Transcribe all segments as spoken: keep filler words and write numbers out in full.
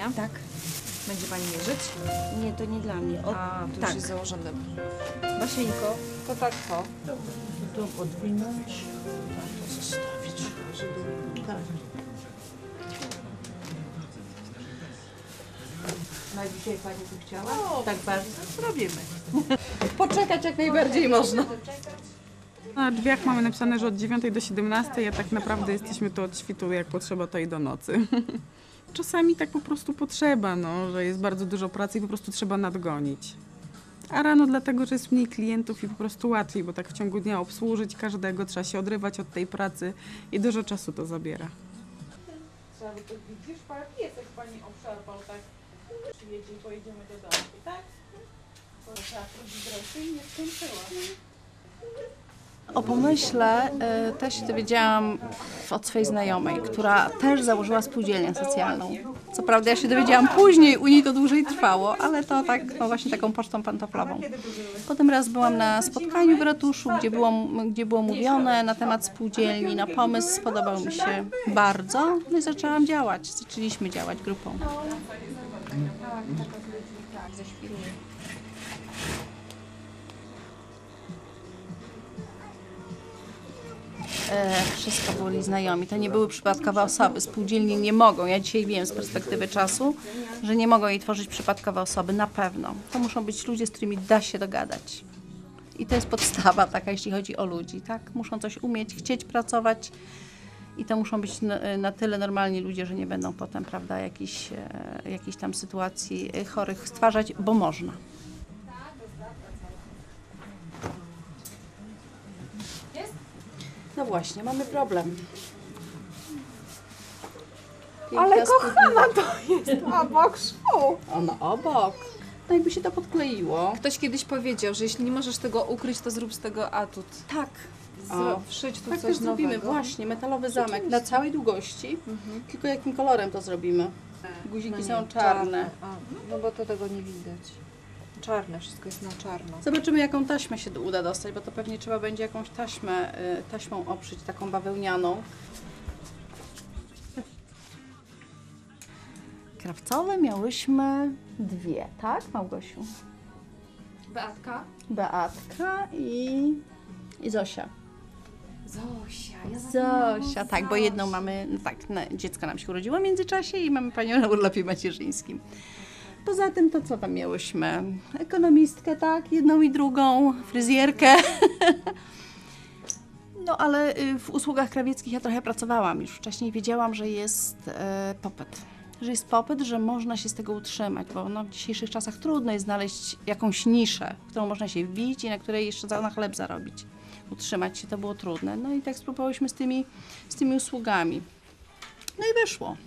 mierzenia? Tak. Będzie Pani mierzyć? Nie, to nie dla mnie. O, A, tu tak. już jest założone. Basieńko. To tak, to. To podwinąć, a to zostawić. Tak. Na dzisiaj Pani tu chciała? O, Tak bardzo. zrobimy. Poczekać jak najbardziej można. Na drzwiach mamy napisane, że od dziewiątej do siedemnastej, a tak naprawdę jesteśmy tu od świtu, jak potrzeba, to i do nocy. Czasami tak po prostu potrzeba, no, że jest bardzo dużo pracy i po prostu trzeba nadgonić. A rano dlatego, że jest mniej klientów i po prostu łatwiej, bo tak w ciągu dnia obsłużyć każdego, trzeba się odrywać od tej pracy i dużo czasu to zabiera. Widzisz, piesek Pani obszarpał, tak? Przyjedzie i pojedziemy do domu, tak? Bo trzeba zrobić dreszczy i nie skończyła. O pomyśle y, też się dowiedziałam od swojej znajomej, która też założyła spółdzielnię socjalną. Co prawda ja się dowiedziałam później, u niej to dłużej trwało, ale to tak, no właśnie taką pocztą pantoflową. Potem raz byłam na spotkaniu w ratuszu, gdzie było, gdzie było mówione na temat spółdzielni. No, pomysł spodobał mi się bardzo, no i zaczęłam działać. Zaczęliśmy działać grupą. E, wszystko byli znajomi. To nie były przypadkowe osoby. Spółdzielnie nie mogą, ja dzisiaj wiem z perspektywy czasu, że nie mogą jej tworzyć przypadkowe osoby, na pewno. To muszą być ludzie, z którymi da się dogadać. I to jest podstawa taka, jeśli chodzi o ludzi, tak? Muszą coś umieć, chcieć pracować i to muszą być na, na tyle normalni ludzie, że nie będą potem, prawda, jakichś e, jakichś tam sytuacji chorych stwarzać, bo można. No właśnie, mamy problem. Piękna Ale kochana spódnica. to jest obok szwu. Ono obok. No jakby się to podkleiło. Ktoś kiedyś powiedział, że jeśli nie możesz tego ukryć, to zrób z tego atut. Tak. Zro- wszyć tu Tak coś też zrobimy, nowego. właśnie, metalowy zamek na całej długości. Mhm. Tylko jakim kolorem to zrobimy? Guziki są czarne. A, no bo to tego nie widać. Czarne, wszystko jest na czarno. Zobaczymy, jaką taśmę się uda dostać, bo to pewnie trzeba będzie jakąś taśmę, y, taśmą oprzeć, taką bawełnianą. Krawcowe miałyśmy dwie, tak, Małgosiu? Beatka? Beatka i, i Zosia. Zosia. Ja Zosia, tak, bo jedną mamy, no tak, no, dziecko nam się urodziło w międzyczasie i mamy panią na urlopie macierzyńskim. Poza tym to co tam miałyśmy? Ekonomistkę, tak, jedną i drugą, fryzjerkę. No ale w usługach krawieckich ja trochę pracowałam już wcześniej, wiedziałam, że jest e, popyt. Że jest popyt, że można się z tego utrzymać, bo no, w dzisiejszych czasach trudno jest znaleźć jakąś niszę, w którą można się wbić i na której jeszcze na chleb zarobić. Utrzymać się to było trudne. No i tak spróbowałyśmy z tymi, z tymi usługami. No i wyszło.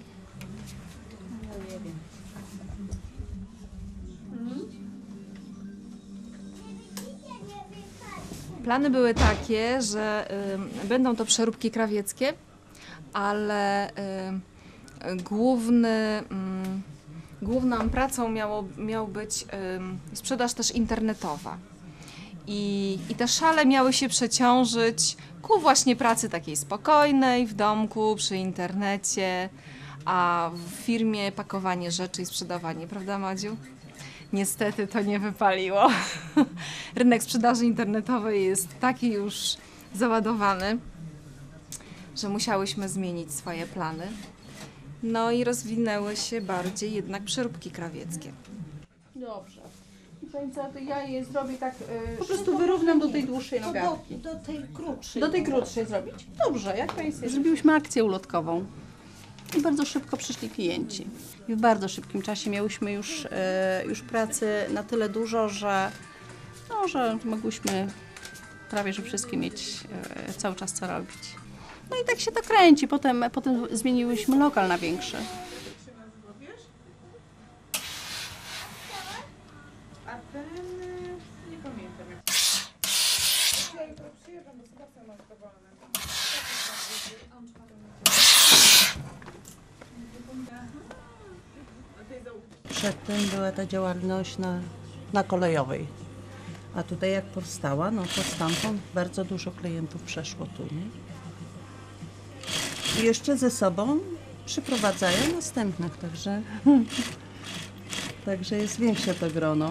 Plany były takie, że y, będą to przeróbki krawieckie, ale y, główny, y, główną pracą miało, miał być y, sprzedaż też internetowa. I, I te szale miały się przeciążyć ku właśnie pracy takiej spokojnej, w domku, przy internecie, a w firmie pakowanie rzeczy i sprzedawanie, prawda Madziu? Niestety to nie wypaliło. Rynek sprzedaży internetowej jest taki już załadowany, że musiałyśmy zmienić swoje plany. No i rozwinęły się bardziej jednak przeróbki krawieckie. Dobrze. I pani co, to ja je zrobię tak, yy, po prostu wyrównam do tej dłuższej nogatki. Do, do tej krótszej. Do tej krótszej zrobić? Dobrze, jak pani sobie... Zrobiłyśmy akcję ulotkową. I bardzo szybko przyszli klienci. I w bardzo szybkim czasie miałyśmy już, e, już pracy na tyle dużo, że, no, że mogłyśmy prawie że wszystkie mieć e, cały czas co robić. No i tak się to kręci. Potem, potem zmieniłyśmy lokal na większy. A ten... nie pamiętam jak... Przyjeżdżam, bo zobaczę, mam to wolne. Przedtem była ta działalność na, na kolejowej. A tutaj jak powstała, no to stamtąd bardzo dużo klientów przeszło tu, nie? I jeszcze ze sobą przyprowadzają następnych, także, także jest większe to grono.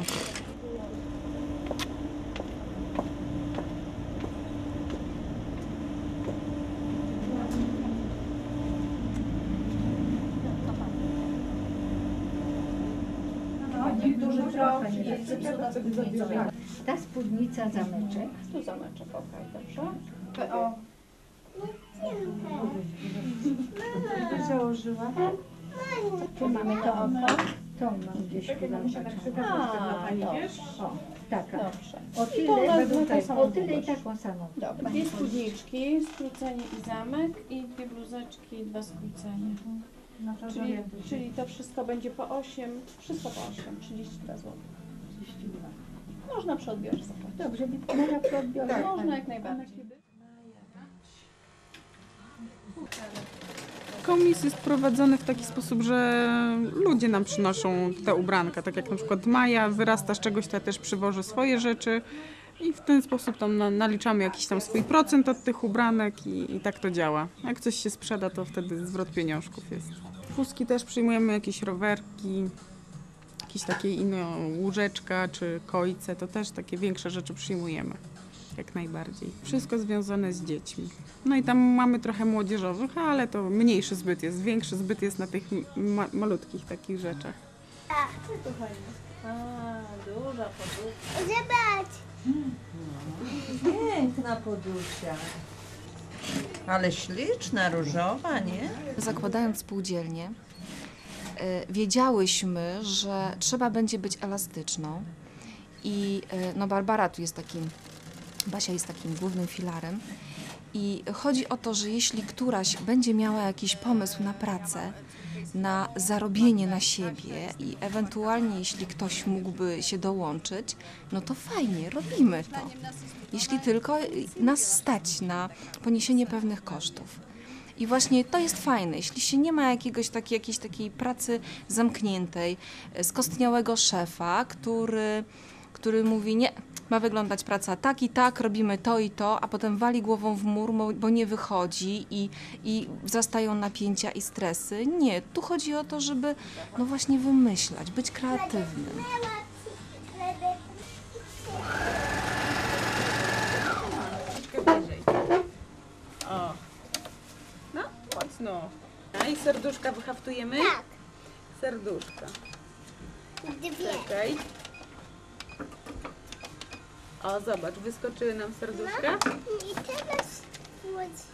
Ta spódnica zameczek. Tu zameczek, okej, dobrze. P O. Założyła. Tu mamy to oko. To mam gdzieś chyba. A, dobrze. O, taka. Dobrze. O to tyle, ona według ma tej, tą samą o tyle i długość. taką samą. Dobra, dwie spódniczki, skrócenie i zamek i dwie bluzeczki, dwa skrócenia. Czyli, czyli to wszystko będzie po osiem, wszystko po osiem, trzydzieści dwa złote. Można przy odbiorze zapłacić. Dobrze, można przy odbiorze. Tak, można jak najbardziej. Komis jest prowadzony w taki sposób, że ludzie nam przynoszą te ubranka, tak jak na przykład Maja wyrasta z czegoś, to ja też przywożę swoje rzeczy i w ten sposób tam na, naliczamy jakiś tam swój procent od tych ubranek i, i tak to działa. Jak coś się sprzeda, to wtedy zwrot pieniążków jest. Chustki też przyjmujemy, jakieś rowerki, jakieś takie inne łóżeczka czy kojce, to też takie większe rzeczy przyjmujemy. Jak najbardziej. Wszystko związane z dziećmi. No i tam mamy trochę młodzieżowych, ale to mniejszy zbyt jest. Większy zbyt jest na tych ma malutkich takich rzeczach. A, duża podróbka. Zobacz! Piękna podusia. Ale śliczna, różowa, nie? Zakładając spółdzielnię, y, wiedziałyśmy, że trzeba będzie być elastyczną i y, no Barbara tu jest takim, Basia jest takim głównym filarem i chodzi o to, że jeśli któraś będzie miała jakiś pomysł na pracę, na zarobienie na siebie i ewentualnie jeśli ktoś mógłby się dołączyć, no to fajnie, robimy to. Jeśli tylko nas stać na poniesienie pewnych kosztów. I właśnie to jest fajne, jeśli się nie ma jakiegoś takiej, jakiejś takiej pracy zamkniętej, skostniałego szefa, który, który mówi nie, ma wyglądać praca tak i tak, robimy to i to, a potem wali głową w mur, bo- bo nie wychodzi i, i wzrastają napięcia i stresy. Nie, tu chodzi o to, żeby no właśnie wymyślać, być kreatywnym. O. No, mocno. A i serduszka wyhaftujemy? Tak. Serduszka. Dwie. Czekaj. O, zobacz, wyskoczyły nam serduszka. I teraz włódź.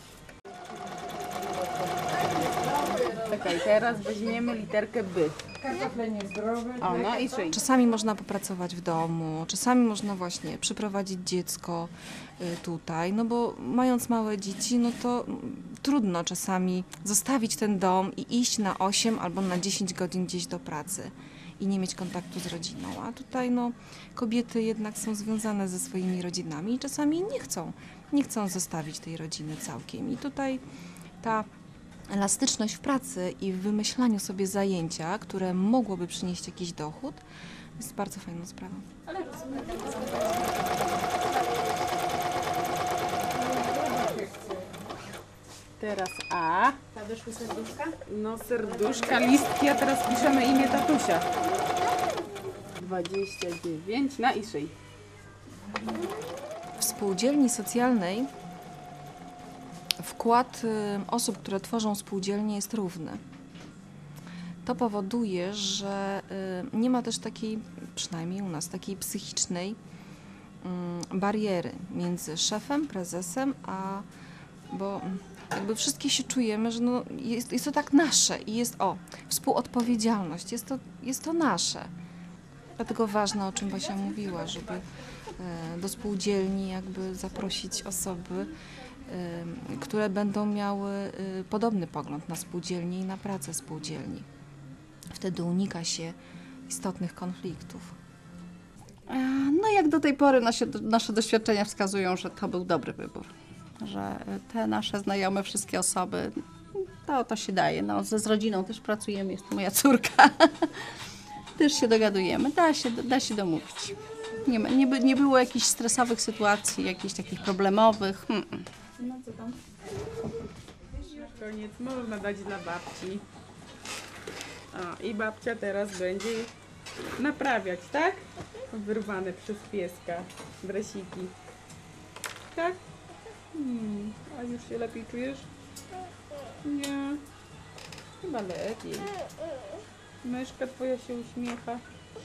Czekaj, teraz weźmiemy literkę B. O, no i szyj. Czasami można popracować w domu, czasami można właśnie przyprowadzić dziecko y, tutaj, no bo mając małe dzieci, no to mm, trudno czasami zostawić ten dom i iść na osiem albo na dziesięć godzin gdzieś do pracy i nie mieć kontaktu z rodziną. A tutaj no, kobiety jednak są związane ze swoimi rodzinami i czasami nie chcą, nie chcą zostawić tej rodziny całkiem. I tutaj ta elastyczność w pracy i w wymyślaniu sobie zajęcia, które mogłoby przynieść jakiś dochód, jest bardzo fajną sprawą. Teraz A. A wyszły serduszka? No serduszka, listki, a teraz piszemy imię tatusia. dwadzieścia dziewięć na i szyj. W spółdzielni socjalnej wkład y, osób, które tworzą spółdzielnię, jest równy. To powoduje, że y, nie ma też takiej, przynajmniej u nas, takiej psychicznej y, bariery między szefem, prezesem, a bo jakby wszystkie się czujemy, że no jest, jest to tak nasze i jest o, współodpowiedzialność, jest to, jest to nasze. Dlatego ważne, o czym Basia mówiła, żeby y, do spółdzielni jakby zaprosić osoby, y, które będą miały y, podobny pogląd na spółdzielnię i na pracę spółdzielni. Wtedy unika się istotnych konfliktów. E, No jak do tej pory nasze, nasze doświadczenia wskazują, że to był dobry wybór. Że te nasze znajome wszystkie osoby, to, to się daje. No, ze z rodziną też pracujemy, jest to moja córka. Też się dogadujemy, da się, da się domówić. Nie, ma, nie, by, nie było jakichś stresowych sytuacji, jakichś takich problemowych. Mm -mm. koniec można dać dla babci. O, i babcia teraz będzie naprawiać, tak? Wyrwane przez pieska dresiki. Tak? Hmm, a już się lepiej czujesz? Nie. Chyba lepiej. Myszka twoja się uśmiecha.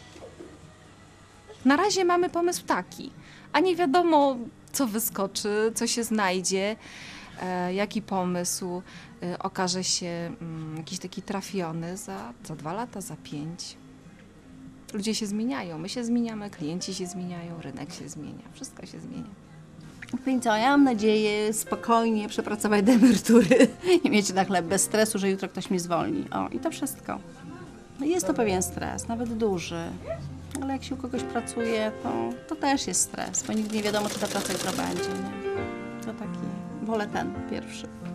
Na razie mamy pomysł taki, a nie wiadomo, co wyskoczy, co się znajdzie, e, jaki pomysł e, okaże się mm, jakiś taki trafiony za, za dwa lata, za pięć. Ludzie się zmieniają, my się zmieniamy, klienci się zmieniają, rynek się zmienia, wszystko się zmienia. No i co, ja mam nadzieję spokojnie przepracować do emerytury i mieć na chleb bez stresu, że jutro ktoś mnie zwolni. O, i to wszystko. No jest to pewien stres, nawet duży. Ale jak się u kogoś pracuje, to, to też jest stres, bo nigdy nie wiadomo, czy ta praca jutro będzie. Nie? To taki, wolę ten pierwszy.